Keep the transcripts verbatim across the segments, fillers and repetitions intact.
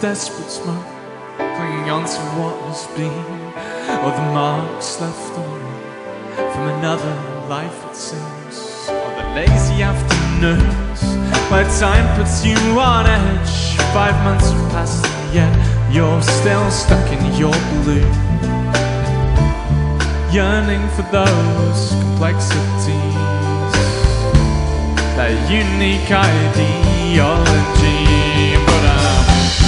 desperate smoke, clinging on to what has been, or the marks left on from another life it seems, or the lazy afternoons where time puts you on edge. Five months have passed and yet you're still stuck in your blue, yearning for those complexities, that unique ideology. But I'm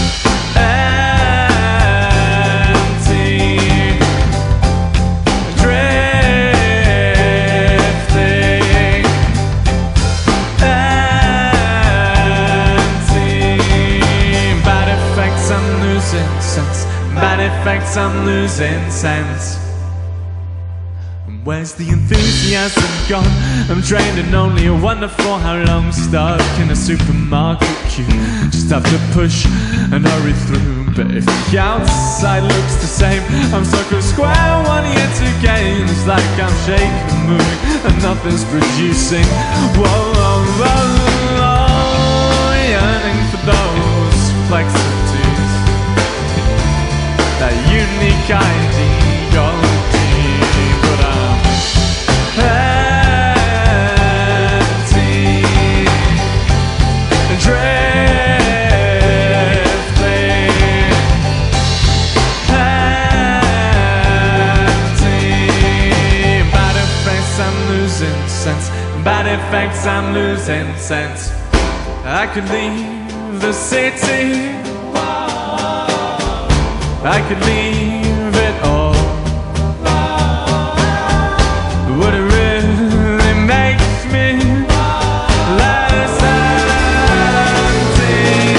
empty, drifting, empty. Bad effects, I'm losing sense. Bad effects, I'm losing sense. Where's the enthusiasm gone? I'm drained and only wonder for how long. Stuck in a supermarket queue, just have to push and hurry through. But if the outside looks the same, I'm stuck at square one yet again. It's like I'm shaking, moving, and nothing's producing. Whoa, whoa, whoa, whoa. Yearning for those complexities, that unique ideology. Bad effects, I'm losing sense. I could leave the city, I could leave it all. Would it really make me less empty?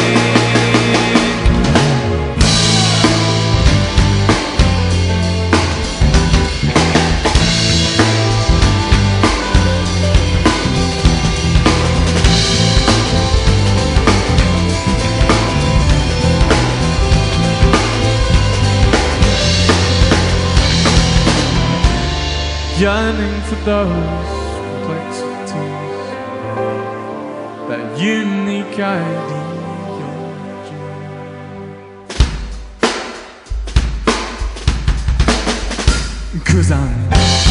Yearning for those complexities, that unique ideology. 'Cause I'm